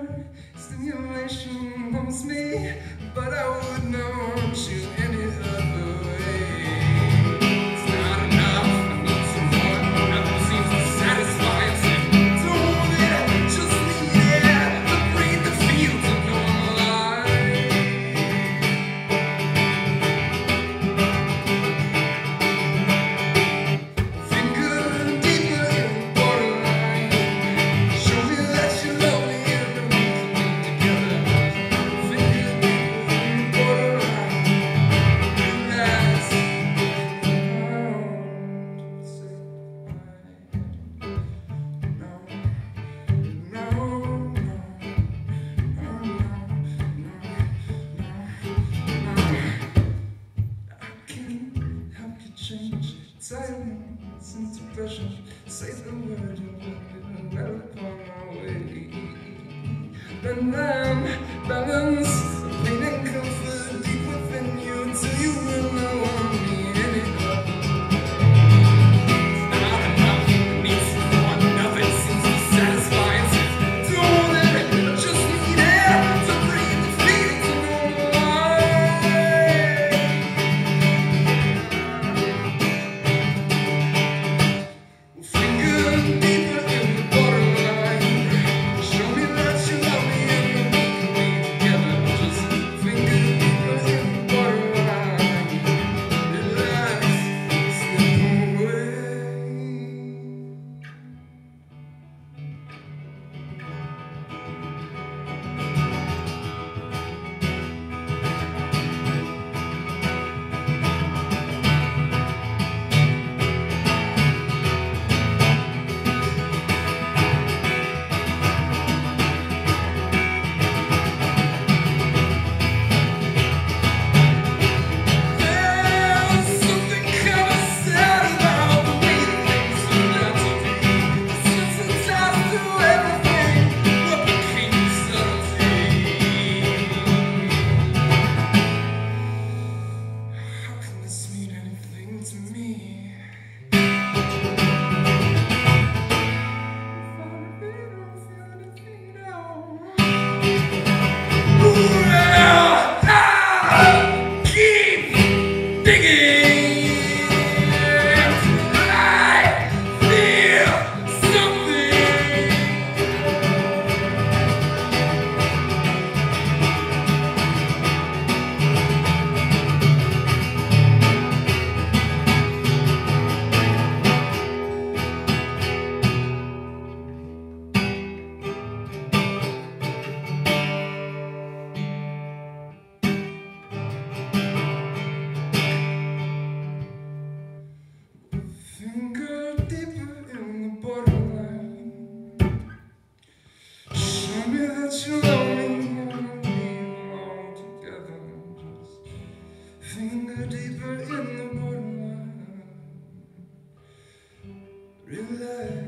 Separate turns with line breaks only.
Stimulation wants me, but I would not want you any other way. It's not enough, I need some more. Nothing seems to satisfy us. Don't want it, just need it to breathe the fields of normal life. Finger deeper in the borderline. Show me that you love me and that we can be together. Finger deeper in the borderline. Relax. Change silence into pressure. Say the word and well upon my way. Then balance, pain and comfort deep within you until you will not want me any other. It's not enough, it needs more. Nothing seems to satisfy us. Don't want it, just need air to breathe the feelings of normal life. Finger deeper in the borderline. Show me that you love me and that we can be together. Just finger deeper in the borderline. Relax, slip away. There's something kinda sad about the way things are meant to be. Desensitized to everything, what became subtlety? How can this mean anything to me? If I really don't feel anything now. Keep digging till I feel something. Finger deeper in the borderline. Show me that you love me and that we belong together. Just finger deeper in the borderline. Relax.